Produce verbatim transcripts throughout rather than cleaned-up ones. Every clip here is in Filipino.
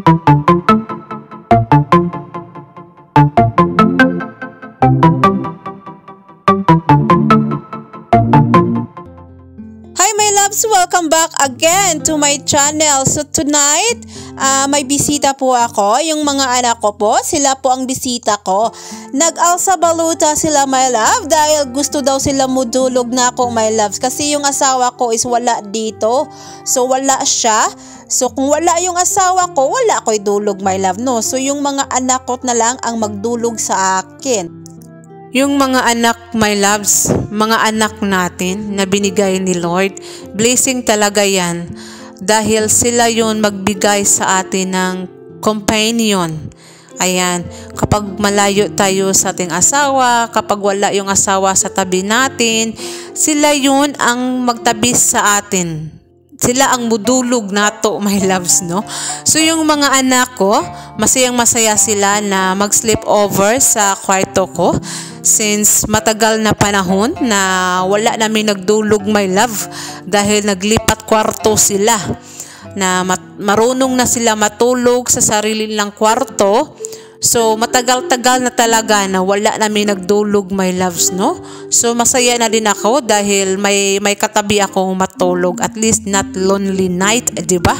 Hi my loves! Welcome back again to my channel. So tonight, uh, may bisita po ako. Yung mga anak ko po, sila po ang bisita ko. Nag-alsa baluta sila my love dahil gusto daw sila mudulog na ako my loves. Kasi yung asawa ko is wala dito. So wala siya. So kung wala yung asawa ko, wala ko idulog my love. No? So yung mga anak ko na lang ang magdulog sa akin. Yung mga anak, my loves, mga anak natin na binigay ni Lord, blessing talaga yan. Dahil sila yun magbigay sa atin ng companion. Ayan, kapag malayo tayo sa ating asawa, kapag wala yung asawa sa tabi natin, sila yun ang magtabis sa atin. Sila ang mudulog nato, my loves, no? So, yung mga anak ko, masayang masaya sila na mag-sleep over sa kwarto ko. Since matagal na panahon na wala namin nagdulog, my love. Dahil naglipat kwarto sila. Na marunong na sila matulog sa sarili nilang kwarto. So, matagal-tagal na talaga na wala namin nagdulog, my loves, no? So, masaya na din ako dahil may, may katabi akong matulog. At least not lonely night, di ba?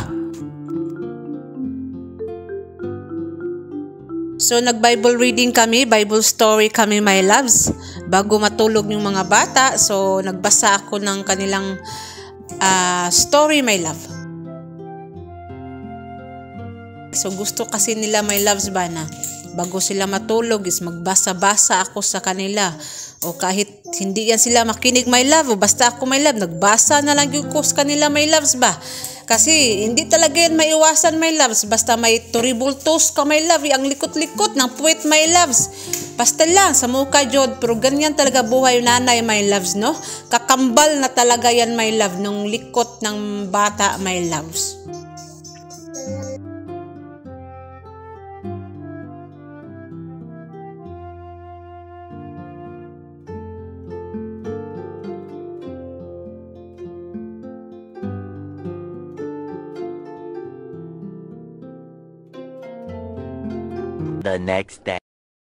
So, nag-Bible reading kami, Bible story kami, my loves. Bago matulog yung mga bata, so, nagbasa ako ng kanilang uh, story, my love. So, gusto kasi nila, my loves ba na bago sila matulog is magbasa-basa ako sa kanila. O kahit hindi yan sila makinig, my love, o basta ako, my love, nagbasa na lang yung ko sa kanila, my loves ba? Kasi hindi talaga yan maiwasan, my loves. Basta may turibultos ka, my love, ang likot-likot ng puwet, my loves. Basta lang, sa mukha, Jod. Pero ganyan talaga buhay nanay, my loves, no? Kakambal na talaga yan, my love, nung likot ng bata, my loves. The next day.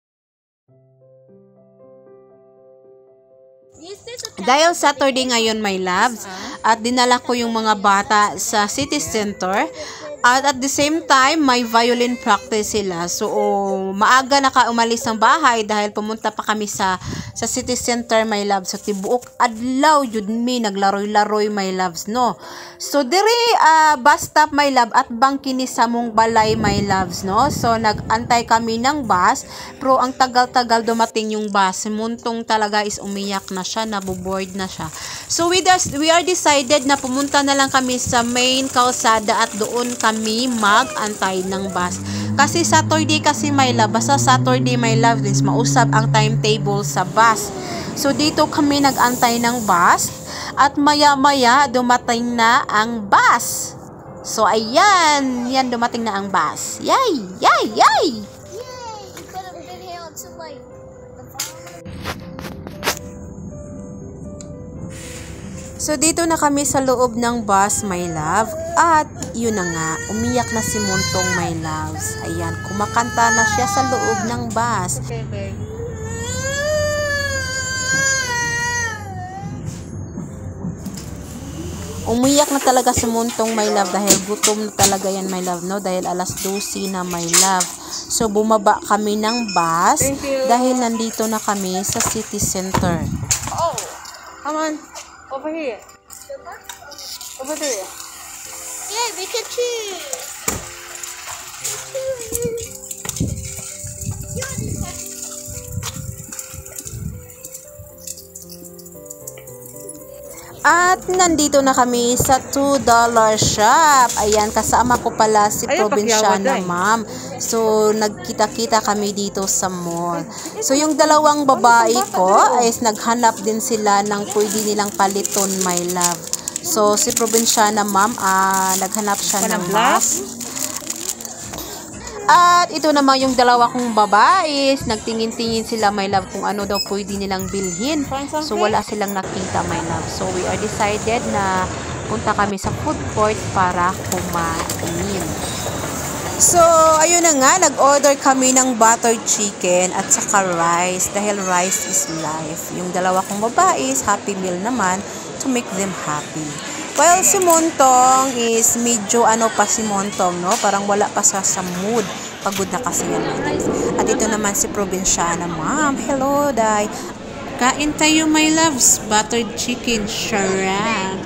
Dahil Saturday ngayon, my loves, at dinala ko yung mga bata sa city center. At at the same time, may violin practice sila. So, oh, maaga nakaumalis ng bahay dahil pumunta pa kami sa sa city center, my loves. So, tibuok adlaw, yun mi, naglaroy-laroy, my loves, no? So, diri, uh, bus stop, my love, at bangkini sa mong balay, my loves, no? So, nag-antay kami ng bus, pero ang tagal-tagal dumating yung bus. Muntong talaga is umiyak na siya, nabuboard na siya. So, we, we are decided na pumunta na lang kami sa main kalsada at doon kami mag-antay ng bus. Kasi Saturday kasi, my love, basta Saturday, my love, is mausap ang timetable sa bus. So, dito kami nag-antay ng bus at maya-maya dumating na ang bus. So, ayan, yan, dumating na ang bus. Yay! Yay! Yay! So, dito na kami sa loob ng bus, my love. At, yun na nga, umiyak na si Muntong, my loves. Ayan, kumakanta na siya sa loob ng bus. Okay, babe. Umiyak na talaga si Muntong, my love, dahil gutom na talaga yan, my love, no? Dahil alas dose na, my love. So, bumaba kami ng bus dahil nandito na kami sa city center. Oh, come on. Over here. Over there. Yeah, we can choose. At nandito na kami sa two dollar shop. Ayan, kasama ko pala si Provinciana, ma'am. So, nagkita-kita kami dito sa mall. So, yung dalawang babae ko ay naghanap din sila ng pwede nilang paliton, my love. So, si Provinciana, ma'am, ah, naghanap siya ng mask. At ito naman yung dalawa kong babae, nagtingin-tingin sila, my love, kung ano daw pwede nilang bilhin. So, wala silang nakita, my love. So, we are decided na punta kami sa food court para kumain. So, ayun na nga, nag-order kami ng buttered chicken at saka rice dahil rice is life. Yung dalawa kong babae is happy meal naman to make them happy. Well, si Montong is medyo ano pa si Montong, no? Parang wala pa sa, sa mood. Pagod na kasi yan. At ito naman si Provinciana. Ma'am, hello, day. Kain tayo, my loves. Buttered chicken, charag.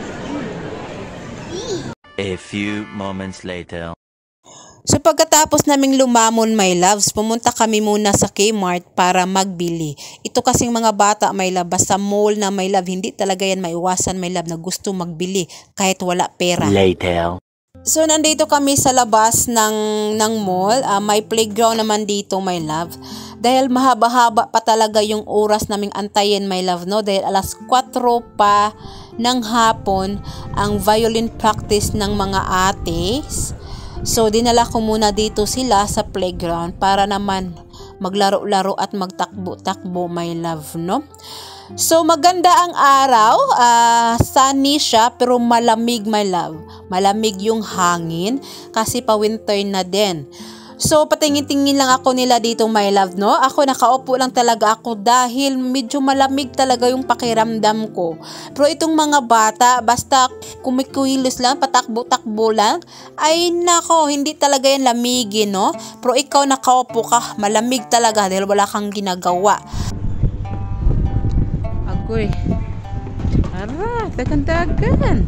A few moments later. So pagkatapos naming lumamon, my loves, pumunta kami muna sa Kmart para magbili. Ito kasing mga bata, my love, basta mall na, my love, hindi talaga yan maiwasan, my love, na gusto magbili kahit wala pera. Later. So nandito kami sa labas ng, ng mall, uh, may playground naman dito, my love. Dahil mahaba-haba pa talaga yung oras naming antayin, my love, no? Dahil alas kwatro pa ng hapon ang violin practice ng mga ates. So, dinala ko muna dito sila sa playground para naman maglaro-laro at magtakbo-takbo, my love, no? So, maganda ang araw. Uh, sunny siya, pero malamig, my love. Malamig yung hangin kasi pa-winter na din. So, patingin-tingin lang ako nila dito, my love, no? Ako, nakaupo lang talaga ako dahil medyo malamig talaga yung pakiramdam ko. Pero itong mga bata, basta kumikuilos lang, patakbo-takbo lang, ay nako, hindi talaga yan lamigin, no? Pero ikaw nakaupo ka, malamig talaga dahil wala kang ginagawa. Agoy. Ara, tagan-tagan.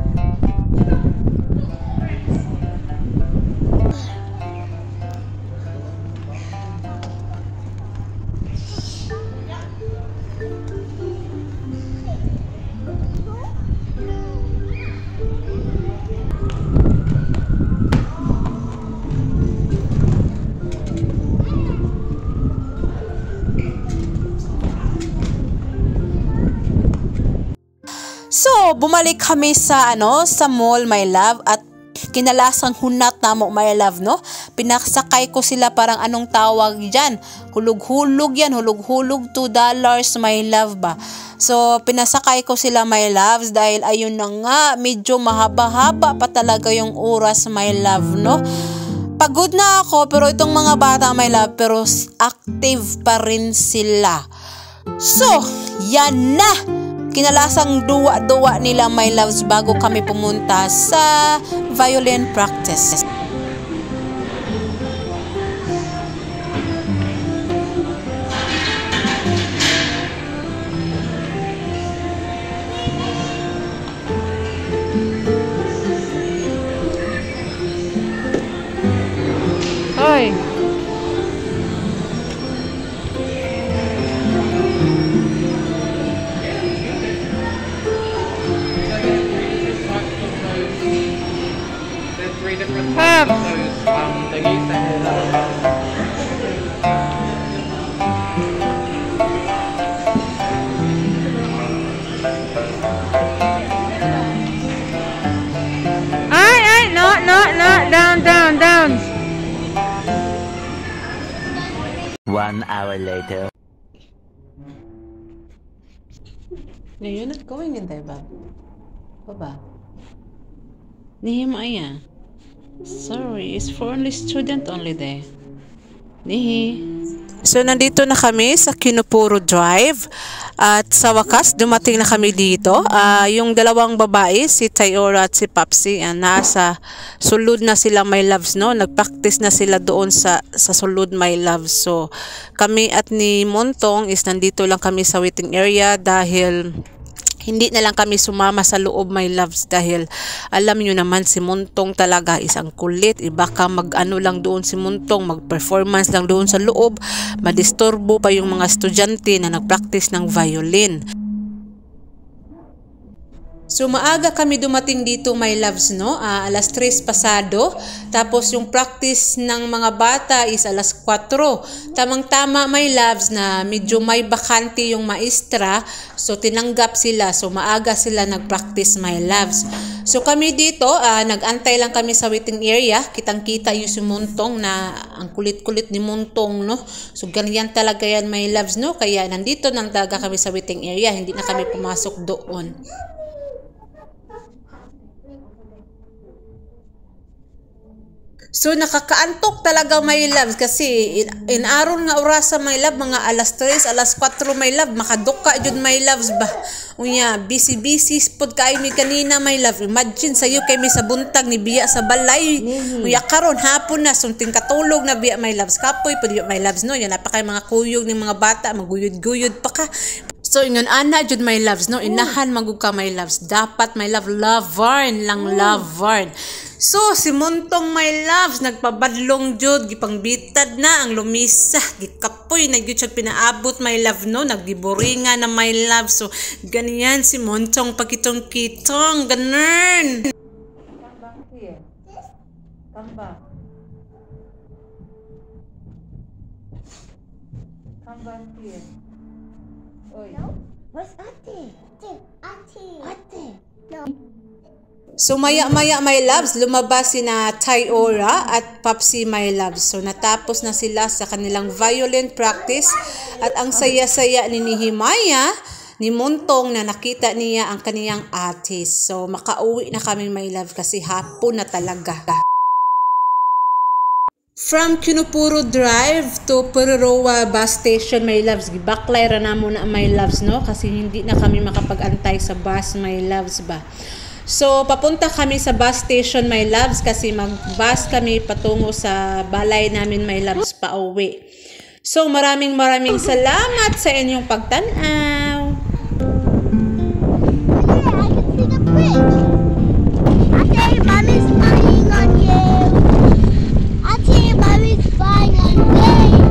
So, bumalik kami sa ano, sa mall, my love, at kinalasang hunat na mo, my love, no? Pinasakay ko sila parang anong tawag diyan? Hulog-hulog yan, hulog-hulog two dollars, my love ba? So, pinasakay ko sila, my loves, dahil ayun na nga, medyo mahaba-haba pa talaga yung oras, my love, no? Pagod na ako, pero itong mga bata, my love, pero active pa rin sila. So, yan na! Kinalasang duwa-duwa nila, my loves, bago kami pumunta sa violin practice. Hoy! Have those um the youth ay ay no no no down down down. One hour later. No, you're not going in there, Bob. Baba. Nihim aya. Sorry, it's for only student only there. Nihi. So, nandito na kami sa Kinupuro Drive. At sa wakas, dumating na kami dito. Uh, yung dalawang babae, si Tayora at si Papsi, uh, nasa sulod na sila, my loves, no? Nag-practice na sila doon sa, sa sulod, my loves. So, kami at ni Montong is nandito lang kami sa waiting area dahil hindi na lang kami sumama sa loob, my loves, dahil alam nyo naman si Montong talaga isang kulit. Iba ka mag-ano lang doon si Montong, mag-performance lang doon sa loob, madisturbo pa yung mga estudyante na nag-practice ng violin. So maaga kami dumating dito, my loves, no? Uh, alas tres pasado. Tapos yung practice ng mga bata is alas kwatro. Tamang-tama, my loves, na medyo may bakante yung maestra. So tinanggap sila. So maaga sila nag-practice, my loves. So kami dito, uh, nag-antay lang kami sa waiting area. Kitang-kita yung si Montong na ang kulit-kulit ni Montong, no? So ganyan talaga yan, my loves, no? Kaya nandito nang talaga kami sa waiting area. Hindi na kami pumasok doon. So, nakakaantok talaga, my loves, kasi in, inaron nga orasa, my love, mga alas tres, alas kwatro, my love, makaduka jud, my loves ba. Unya, busy-busy spod kayo mi kanina, my love. Imagine sa'yo kay mi sa buntag ni biya sa balay. Unya, karon hapon na, sunting katulog na biya, my loves. Kapoy, pwede my loves, no? Yan, napakay mga kuyog ng mga bata, maguyod-guyod pa ka. So, ingon, ana, jud, my loves, no? Inahan, magug ka, my loves. Dapat, my love, lovarn lang, lovarn. So, si Montong, my loves, nagpabadlong jud, gipangbitad na ang lumisa, gikapoy, nagyud siya pinaabot, my love, no? Nagdiboringa na, my love. So, ganyan si Montong pagkitong-kitong, ganun. Come back here. Come back. Come back here. Oy. What's ate? Ate. Ate. No. So, maya-maya, my loves, lumabas si na Tyora at Popsi, my loves. So, natapos na sila sa kanilang violin practice at ang saya-saya ni Nehemiah, ni Montong, na nakita niya ang kaniyang ate. So, makauwi na kami, my love, kasi hapon na talaga. From Kinupuro Drive to Pururoa Bus Station, my loves, gibaklay ra na muna, my loves, no? Kasi hindi na kami makapag-antay sa bus, my loves ba. So, papunta kami sa bus station, my loves, kasi mag-bus kami patungo sa balay namin, my loves, pa uwi. So, maraming maraming salamat sa inyong pagtanaw. Ate, Mommy's spying on you. Ate, Mommy's spying on me.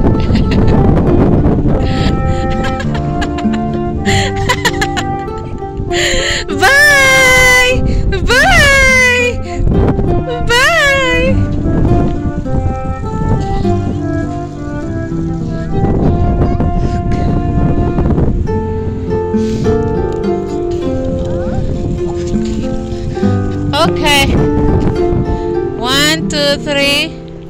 Bye! Bye! Bye! Okay. One, two, three.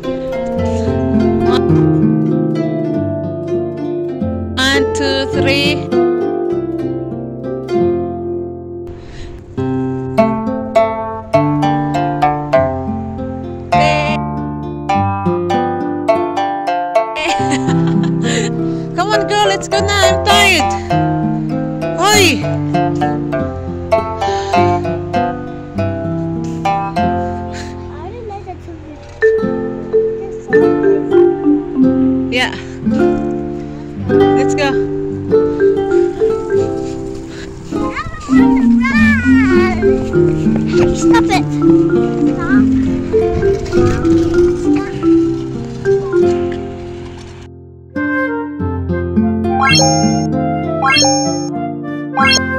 One, two, three. Come on, girl, let's go now. I'm tired. Oi! I didn't like that too. Yeah. Let's go. Stop it. Stop.